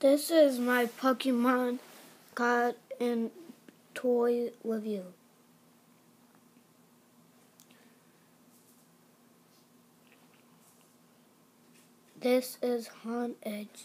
This is my Pokemon card and toy review. This is Honedge.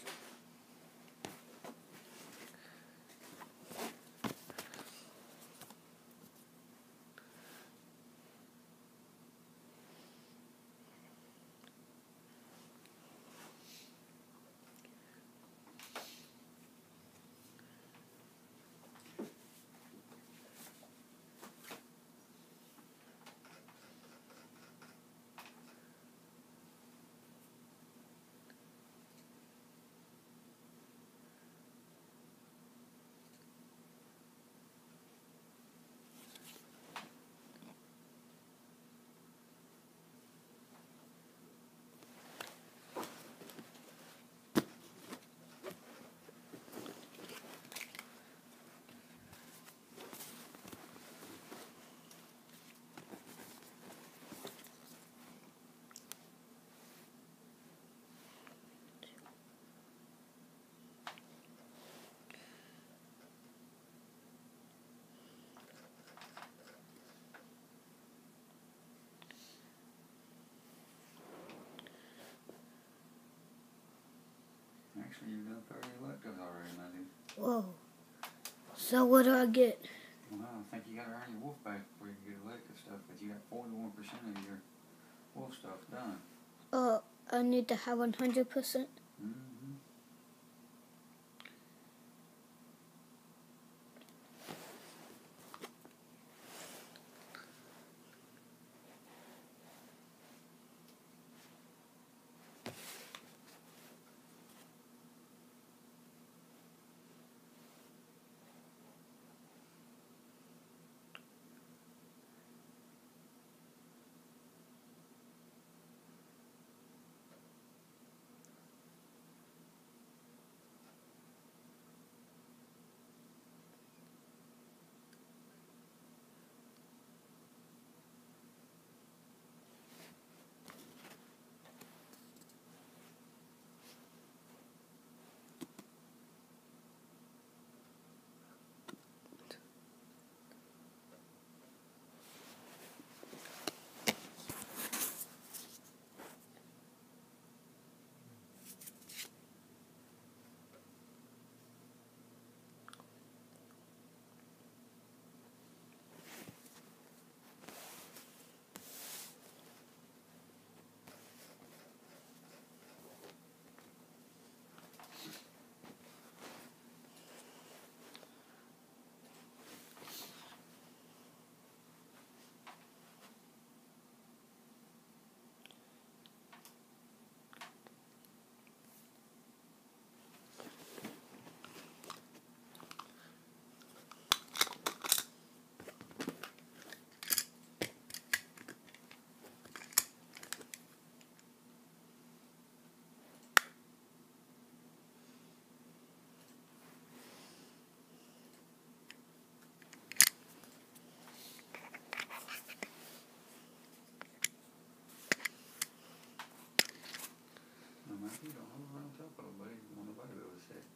Actually, you've done 30 electives already, my dude. Whoa. So what do I get? Well, I think you got to earn your wolf back before you get elective stuff, but you got 41% of your wolf stuff done. I need to have 100%? You don't hold around top of it, buddy. You want nobody to be able to see it.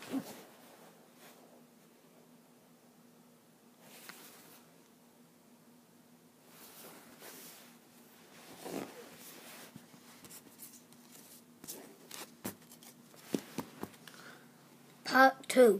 Part 2.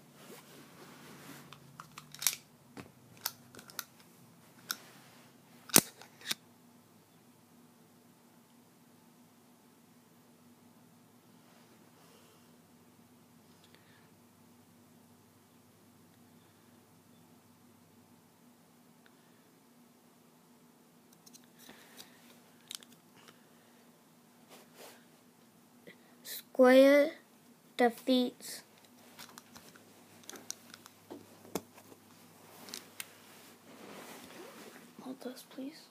Square defeats hold this, please.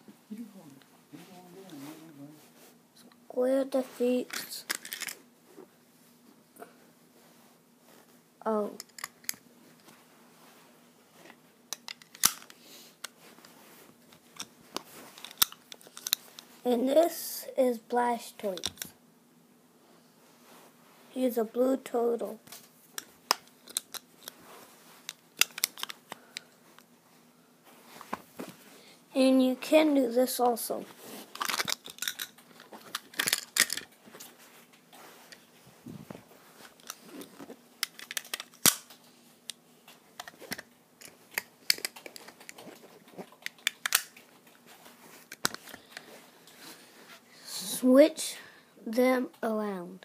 Square defeats O. And this is Blastoise. He's a blue turtle. And you can do this also. Switch them around.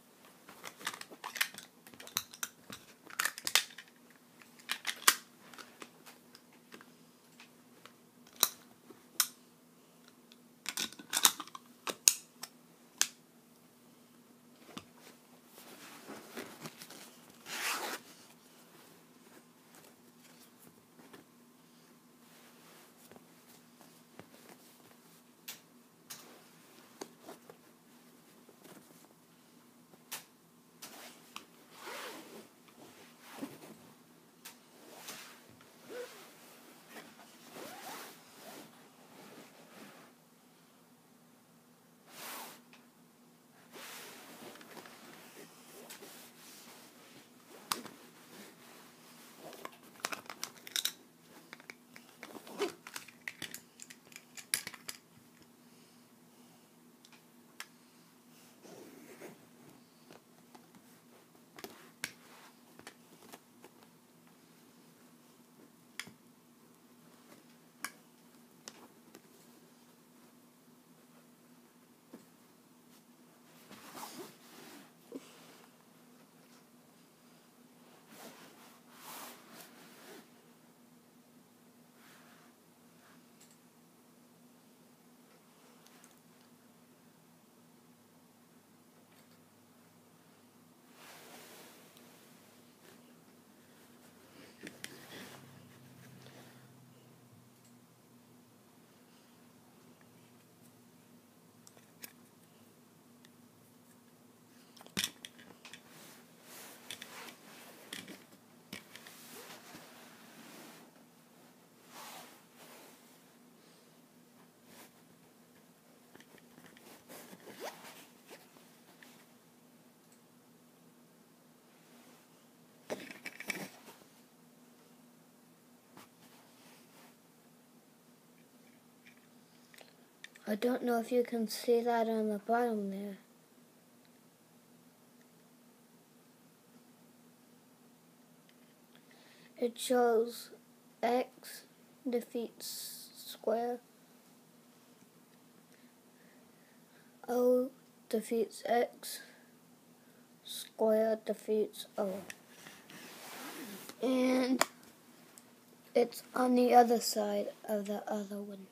I don't know if you can see that on the bottom there. It shows X defeats square, O defeats X, square defeats O. And it's on the other side of the other one.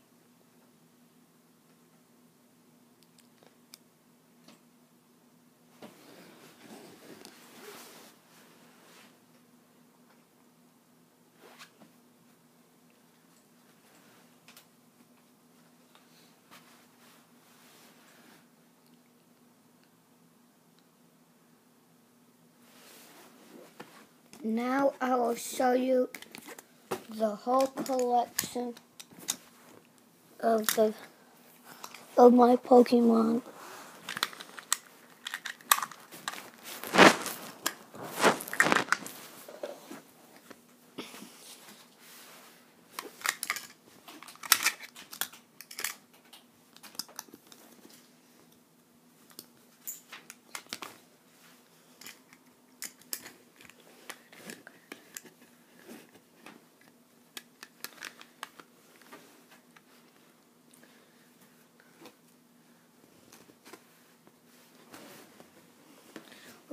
Now I will show you the whole collection of my Pokemon.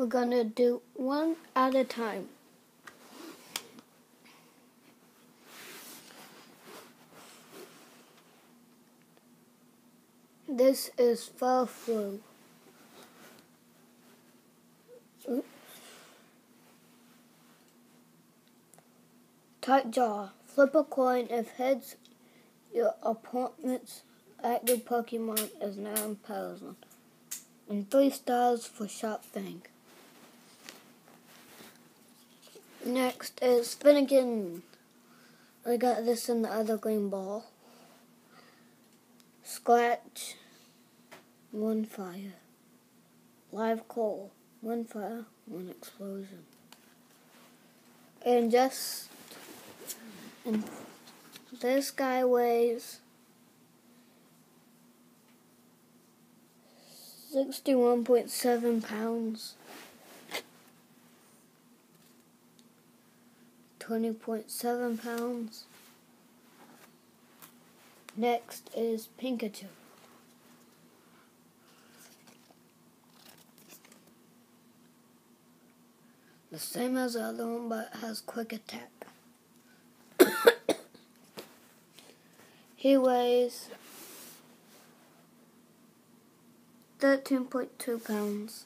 We're gonna do one at a time. This is Furfrou. Tight jaw. Flip a coin. If heads, your opponent's active Pokemon is now imprisoned. And 3 stars for Sharp Fang. Next is Finnegan. I got this in the other green ball. Scratch. 1 fire. Live coal. 1 fire, 1 explosion. And this guy weighs 61.7 pounds. 20.7 pounds. Next is Pikachu. The same as the other one, but has quick attack. He weighs 13.2 pounds.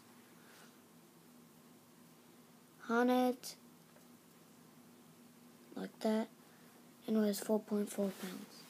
Haunted, like that, and weighs 4.4 pounds.